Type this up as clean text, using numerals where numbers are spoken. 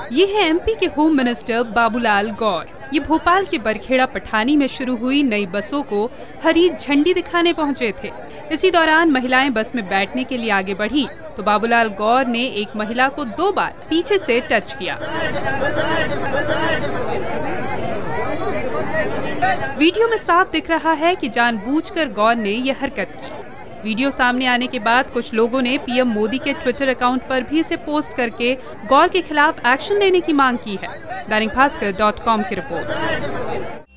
ये है एमपी के होम मिनिस्टर बाबूलाल गौर। ये भोपाल के बरखेड़ा पठानी में शुरू हुई नई बसों को हरी झंडी दिखाने पहुंचे थे। इसी दौरान महिलाएं बस में बैठने के लिए आगे बढ़ी तो बाबूलाल गौर ने एक महिला को 2 बार पीछे से टच किया। वीडियो में साफ दिख रहा है कि जानबूझकर गौर ने यह हरकत की। वीडियो सामने आने के बाद कुछ लोगों ने पीएम मोदी के ट्विटर अकाउंट पर भी इसे पोस्ट करके गौर के खिलाफ एक्शन लेने की मांग की है। दैनिक भास्कर.com की रिपोर्ट।